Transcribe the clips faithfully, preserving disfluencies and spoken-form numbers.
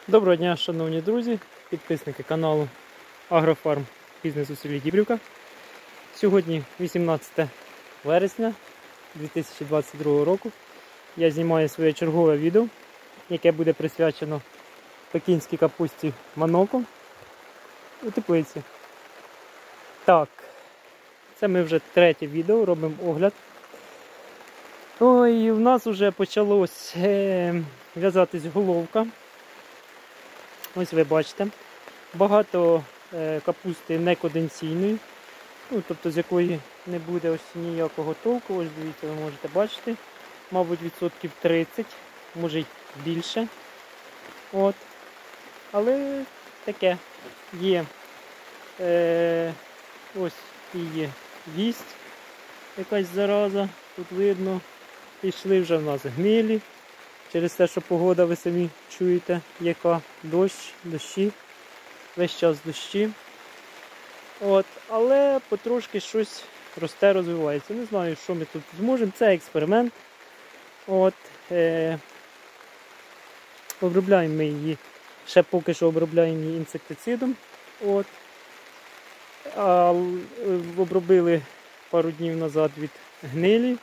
Доброго дня, шановні друзі, підписники каналу Агрофарм Бізнес у селі Дібрівка. Сьогодні вісімнадцяте вересня дві тисячі двадцять другого року. Я знімаю своє чергове відео, яке буде присвячено пекінській капусті Маноко у теплиці. Так, це ми вже третє відео, робимо огляд. Ой, у нас вже почалось е, в'язатись головка. Ось ви бачите, багато е, капусти неконденційної, ну, тобто з якої не буде ось ніякого толку. Ось дивіться, ви можете бачити, мабуть, відсотків тридцять, може й більше. От. Але таке є, е, ось і є вість, якась зараза, тут видно, пішли вже в нас гнилі. Через те, що погода, ви самі чуєте, яка дощ, дощі, весь час дощі. От, але потрошки щось росте, розвивається. Не знаю, що ми тут зможемо. Це експеримент. От, е, обробляємо ми її, ще поки що обробляємо її інсектицидом. От, а, обробили пару днів назад від гнилі.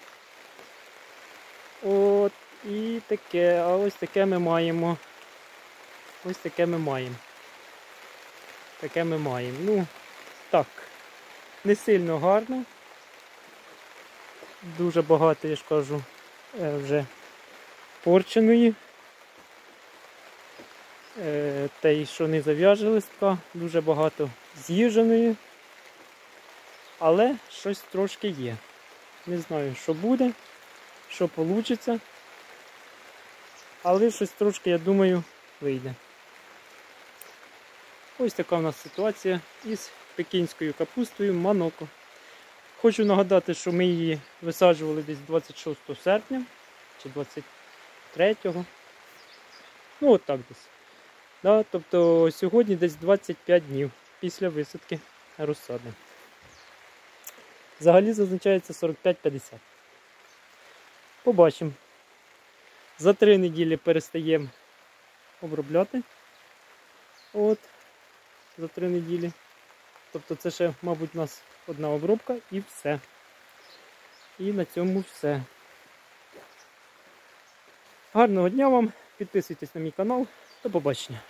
От. І таке, а ось таке ми маємо. Ось таке ми маємо. Таке ми маємо. Ну, так, не сильно гарно. Дуже багато, я ж кажу, вже порченої. Те, і що не зав'яже листка, дуже багато з'їждженої. Але щось трошки є. Не знаю, що буде, що вийде. Але щось трошки, я думаю, вийде. Ось така в нас ситуація із пекінською капустою Маноко. Хочу нагадати, що ми її висаджували десь двадцять шостого серпня чи двадцять третього. Ну от так десь. Да, тобто сьогодні десь двадцять п'ять днів після висадки розсади. Взагалі зазначається сорок п'ять п'ятдесят. Побачимо. За три неділі перестаємо обробляти. От, за три неділі. Тобто це ще, мабуть, у нас одна обробка і все. І на цьому все. Гарного дня вам, підписуйтесь на мій канал. До побачення.